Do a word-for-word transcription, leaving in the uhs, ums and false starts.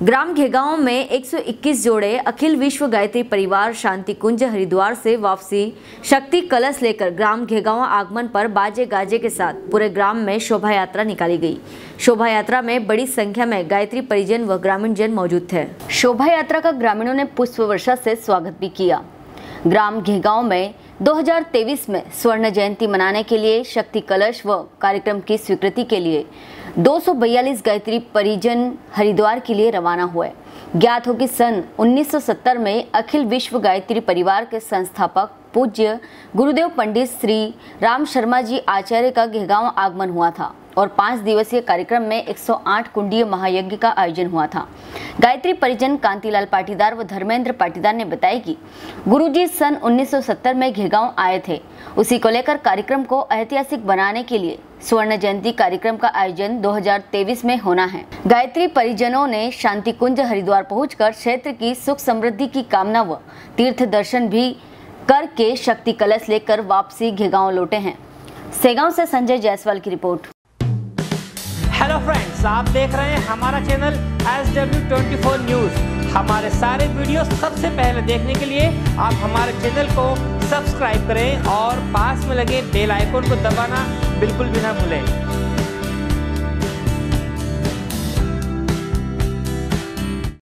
ग्राम घेगांव में एक सौ इक्कीस जोड़े अखिल विश्व गायत्री परिवार शांति कुंज हरिद्वार से वापसी शक्ति कलश लेकर ग्राम घेगांव आगमन पर बाजे गाजे के साथ पूरे ग्राम में शोभा यात्रा निकाली गई। शोभा यात्रा में बड़ी संख्या में गायत्री परिजन व ग्रामीण जन मौजूद थे। शोभा यात्रा का ग्रामीणों ने पुष्प वर्षा से स्वागत भी किया। ग्राम घेगांव में दो हज़ार तेईस में स्वर्ण जयंती मनाने के लिए शक्ति कलश व कार्यक्रम की स्वीकृति के लिए दो सौ बयालीस गायत्री परिजन हरिद्वार के लिए रवाना हुए। ज्ञात हो कि सन उन्नीस सौ सत्तर में अखिल विश्व गायत्री परिवार के संस्थापक पूज्य गुरुदेव पंडित श्री राम शर्मा जी आचार्य का घेगांव आगमन हुआ था और पाँच दिवसीय कार्यक्रम में एक सौ आठ कुंडीय महायज्ञ का आयोजन हुआ था। गायत्री परिजन कांतिलाल पाटीदार व धर्मेंद्र पाटीदार ने बताया कि गुरुजी सन उन्नीस सौ सत्तर में घेगांव आए थे। उसी को लेकर कार्यक्रम को ऐतिहासिक बनाने के लिए स्वर्ण जयंती कार्यक्रम का आयोजन दो हज़ार तेईस में होना है। गायत्री परिजनों ने शांति कुंज हरिद्वार पहुंचकर क्षेत्र की सुख समृद्धि की कामना व तीर्थ दर्शन भी करके शक्ति कलश लेकर वापसी घेगांव लौटे हैं। सेगांव से संजय जायसवाल की रिपोर्ट। हेलो फ्रेंड्स, आप देख रहे हैं हमारा channel S W twenty four news. हमारे सारे वीडियो सबसे पहले देखने के लिए आप हमारे चैनल को सब्सक्राइब करें और पास में लगे बेल आइकन को दबाना बिल्कुल भी ना भूलें।